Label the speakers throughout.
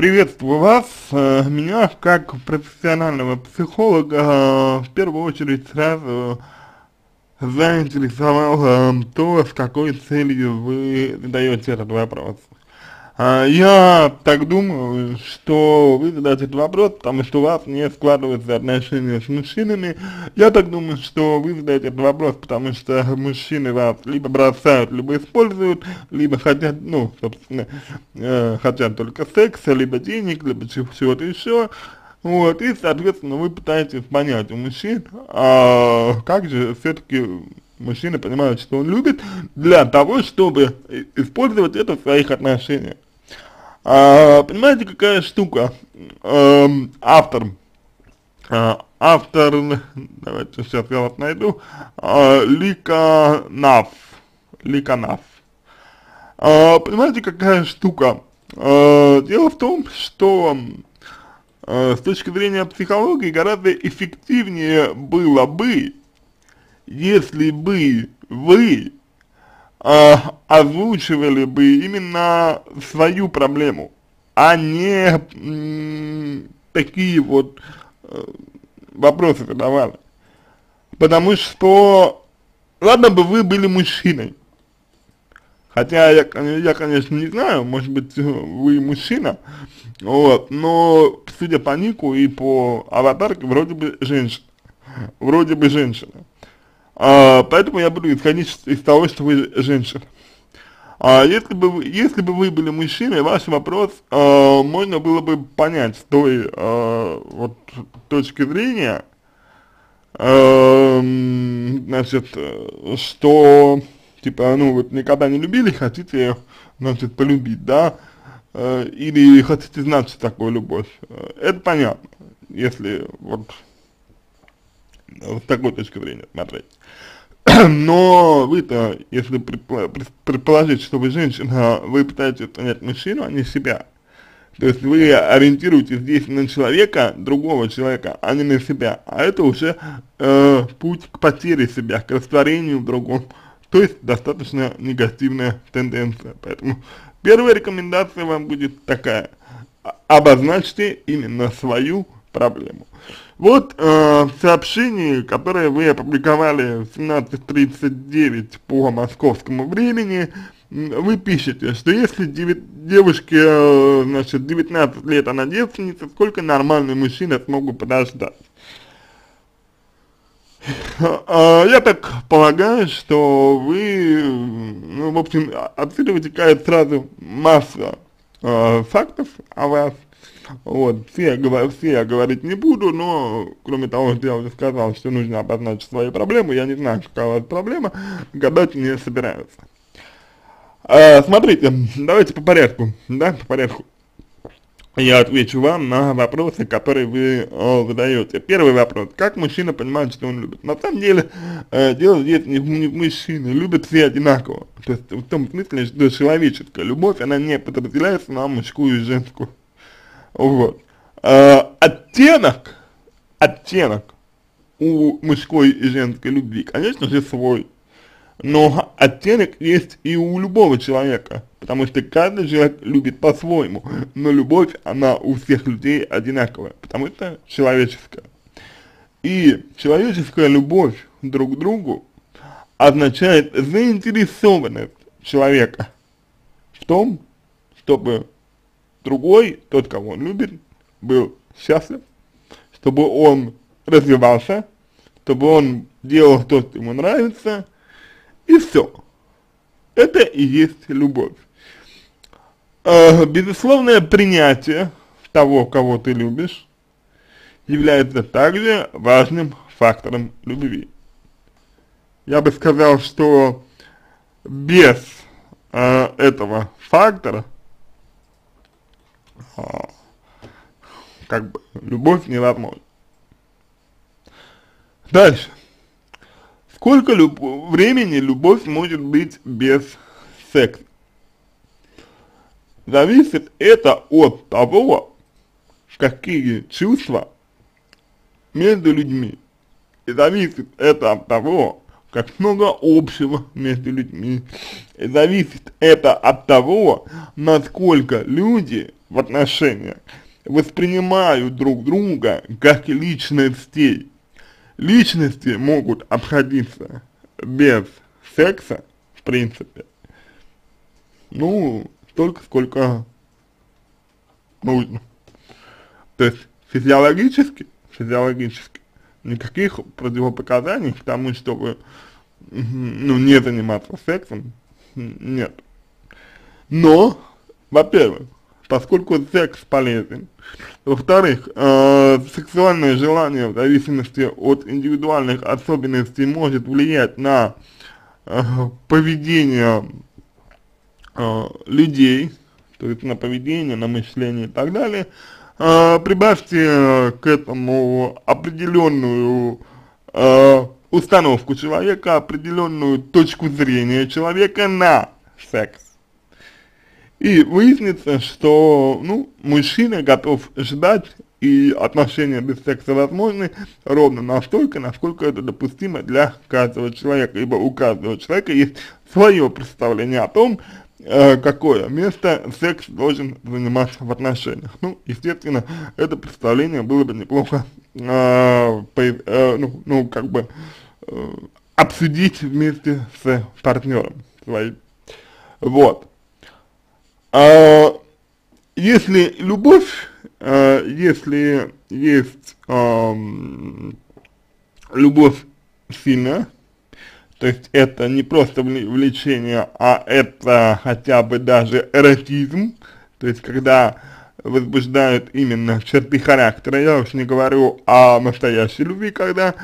Speaker 1: Приветствую вас. Меня как профессионального психолога в первую очередь сразу заинтересовало то, с какой целью вы задаете этот вопрос. Я так думаю, что вы задаете этот вопрос, потому что у вас не складываются отношения с мужчинами. Я так думаю, что вы задаете этот вопрос, потому что мужчины вас либо бросают, либо используют, либо хотят, ну, собственно, хотят только секса, либо денег, либо чего-то еще. Вот, и, соответственно, вы пытаетесь понять у мужчин, как же все-таки мужчина понимает, что он любит, для того, чтобы использовать это в своих отношениях. Понимаете, какая штука? Автор, давайте сейчас я вас найду, Ликанав. Понимаете, какая штука? Дело в том, что с точки зрения психологии гораздо эффективнее было бы, если бы вы озвучивали бы именно свою проблему, а не такие вот вопросы задавали. Потому что, ладно бы вы были мужчиной, хотя я, конечно, не знаю, может быть, вы мужчина, вот, но судя по нику и по аватарке, вроде бы женщина. Поэтому я буду исходить из того, что вы женщина. Если бы вы были мужчиной, ваш вопрос можно было бы понять с той вот точки зрения, значит, что типа, ну, вот никогда не любили, хотите, значит, полюбить, да, или хотите знать, что такое любовь. Это понятно, если вот с такой точки зрения смотреть. Но вы-то, если предположить, что вы женщина, вы пытаетесь понять мужчину, а не себя. То есть вы ориентируетесь здесь на человека, другого человека, а не на себя. А это уже путь к потере себя, к растворению в другом. То есть достаточно негативная тенденция. Поэтому первая рекомендация вам будет такая: обозначьте именно свою проблему. Вот в сообщении, которое вы опубликовали в 17:39 по московскому времени, вы пишете, что если девушке, значит, 19 лет, она девственница, сколько нормальные мужчины смогут подождать? Я так полагаю, что вы, ну, в общем, отсюда вытекает сразу масса фактов о вас. Вот, все я говорить не буду, но кроме того, что я уже сказал, что нужно обозначить свою проблему, я не знаю, какая у вас проблема, гадать не собираются. Смотрите, давайте по порядку, да, по порядку. Я отвечу вам на вопросы, которые вы задаете. Первый вопрос: как мужчина понимает, что он любит? На самом деле, дело здесь не в мужчине, любят все одинаково. То есть в том смысле, что человеческая любовь, она не подразделяется на мужскую и женскую. Вот. Оттенок у мужской и женской любви, конечно же, свой. Но оттенок есть и у любого человека, потому что каждый человек любит по-своему, но любовь, она у всех людей одинаковая, потому что человеческая. И человеческая любовь друг к другу означает заинтересованность человека в том, чтобы другой, тот, кого он любит, был счастлив, чтобы он развивался, чтобы он делал то, что ему нравится, и все. Это и есть любовь. Безусловное принятие того, кого ты любишь, является также важным фактором любви. Я бы сказал, что без этого фактора как бы любовь невозможна. Дальше. Сколько времени любовь может быть без секса? Зависит это от того, какие чувства между людьми. И зависит это от того, как много общего между людьми. И зависит это от того, насколько люди в отношениях воспринимают друг друга как личностей. Личности могут обходиться без секса, в принципе, ну, столько, сколько нужно. То есть физиологически, никаких противопоказаний к тому, чтобы, ну, не заниматься сексом, нет. Но, во-первых, поскольку секс полезен, во-вторых, сексуальное желание в зависимости от индивидуальных особенностей может влиять на поведение людей, то есть на поведение, на мышление и так далее. Прибавьте к этому определенную установку человека, определенную точку зрения человека на секс. И выяснится, что, ну, мужчина готов ждать, и отношения без секса возможны ровно настолько, насколько это допустимо для каждого человека, ибо у каждого человека есть свое представление о том, какое место секс должен занимать в отношениях. Ну, естественно, это представление было бы неплохо, обсудить вместе с партнером своим. Вот. Если любовь, если есть любовь сильная, то есть это не просто влечение, а это хотя бы даже эротизм, то есть когда возбуждают именно черты характера, я уж не говорю о настоящей любви, когда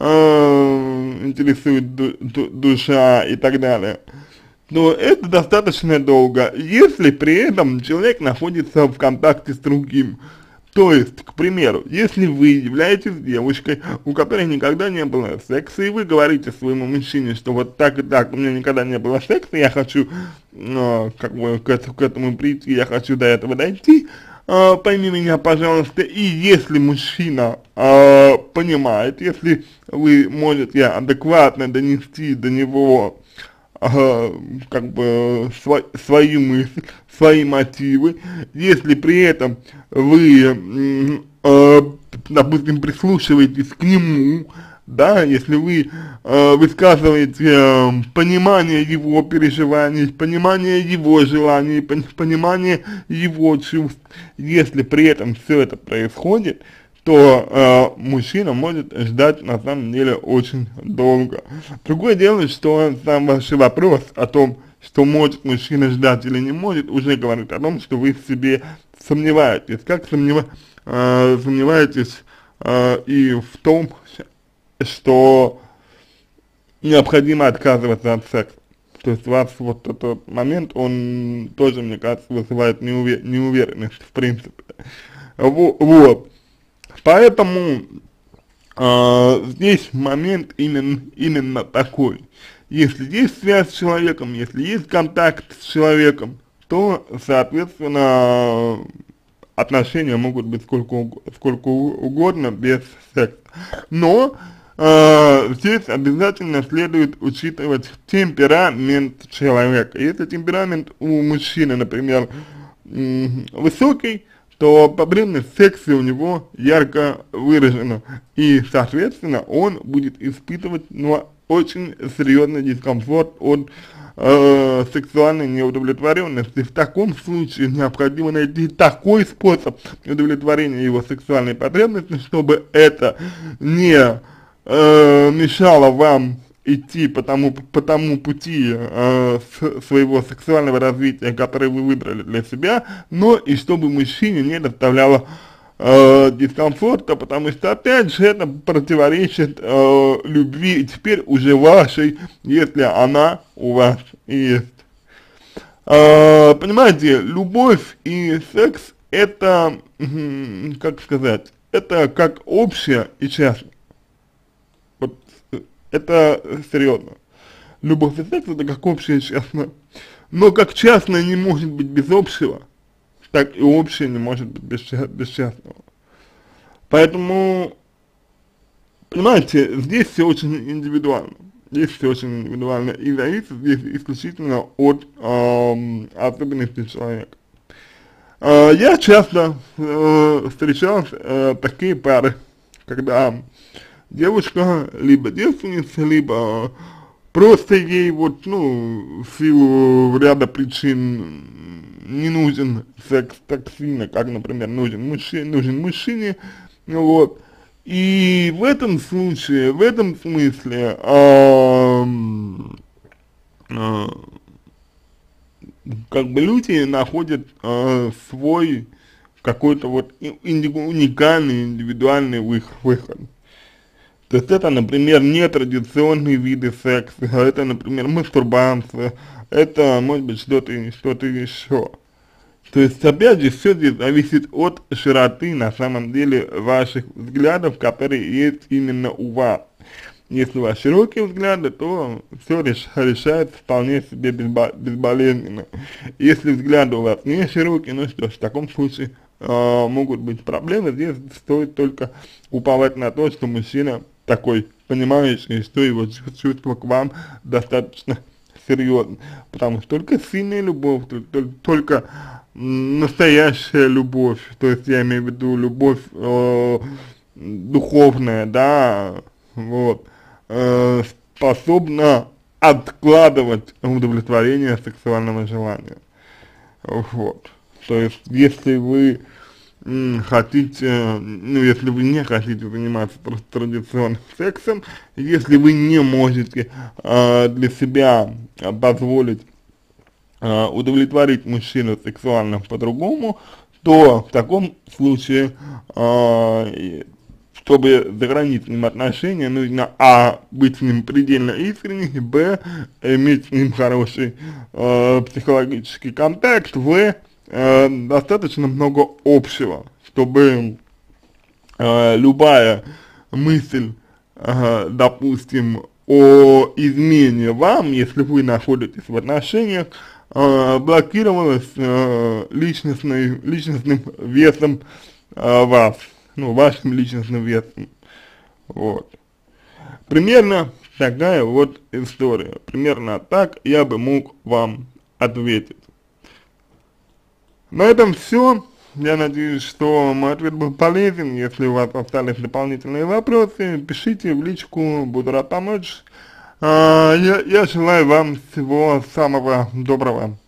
Speaker 1: интересует душа и так далее, но это достаточно долго, если при этом человек находится в контакте с другим. То есть, к примеру, если вы являетесь девушкой, у которой никогда не было секса, и вы говорите своему мужчине, что вот так и так, у меня никогда не было секса, я хочу как бы к этому прийти, я хочу до этого дойти, пойми меня, пожалуйста. И если мужчина понимает, если вы можете адекватно донести до него как бы свою мысль, свои мотивы, если при этом вы, допустим, прислушиваетесь к нему, да, если вы высказываете понимание его переживаний, понимание его желаний, понимание его чувств, если при этом все это происходит, то мужчина может ждать на самом деле очень долго. Другое дело, что сам ваш вопрос о том, что может мужчина ждать или не может, уже говорит о том, что вы в себе сомневаетесь. Как сомневаетесь и в том, что необходимо отказываться от секса. То есть у вас вот этот момент, он тоже, мне кажется, вызывает неуверенность в принципе. Вот. Поэтому здесь момент именно такой. Если есть связь с человеком, если есть контакт с человеком, то, соответственно, отношения могут быть сколько угодно без секса. Но здесь обязательно следует учитывать темперамент человека. Если темперамент у мужчины, например, высокий, то потребность в сексе у него ярко выражена, и, соответственно, он будет испытывать, ну, очень серьезный дискомфорт от сексуальной неудовлетворенности. В таком случае необходимо найти такой способ удовлетворения его сексуальной потребности, чтобы это не мешало вам идти по тому пути своего сексуального развития, который вы выбрали для себя, но и чтобы мужчине не доставляло дискомфорта, потому что, опять же, это противоречит любви, теперь уже вашей, если она у вас есть. Понимаете, любовь и секс это, как сказать, это как общее и частное. Вот это серьезно. Любовь и секс это как общее и частное. Но как частное не может быть без общего, так и общее не может быть без частного. Поэтому, понимаете, здесь все очень индивидуально. Здесь все очень индивидуально и зависит здесь исключительно от особенностей человека. Я часто встречал такие пары, когда девушка либо девственница, либо просто ей вот, ну, в силу ряда причин не нужен секс так сильно, как, например, нужен мужчине, ну вот. И в этом случае, в этом смысле, как бы люди находят свой какой-то вот уникальный, индивидуальный выход. То есть это, например, нетрадиционные виды секса, это, например, мастурбация, это может быть что-то еще. То есть, опять же, все здесь зависит от широты, на самом деле, ваших взглядов, которые есть именно у вас. Если у вас широкие взгляды, то все решается вполне себе безболезненно. Если взгляды у вас не широкие, ну что ж, в таком случае могут быть проблемы. Здесь стоит только уповать на то, что мужчина такой понимающий, что его чувства к вам достаточно серьезно. Потому что только сильная любовь, только настоящая любовь, то есть я имею в виду любовь духовная, да, вот, способна откладывать удовлетворение сексуального желания. Вот. То есть, если вы хотите, ну, если вы не хотите заниматься традиционным сексом, если вы не можете для себя позволить удовлетворить мужчину сексуально по-другому, то в таком случае, чтобы сохранить с ним отношения, нужно быть с ним предельно искренним, иметь с ним хороший психологический контакт, достаточно много общего, чтобы любая мысль, допустим, о измене вам, если вы находитесь в отношениях, блокировалась личностным весом вас, ну, вашим личностным весом. Вот. Примерно такая вот история. Примерно так я бы мог вам ответить. На этом все. Я надеюсь, что мой ответ был полезен. Если у вас остались дополнительные вопросы, пишите в личку, буду рад помочь. Я желаю вам всего самого доброго.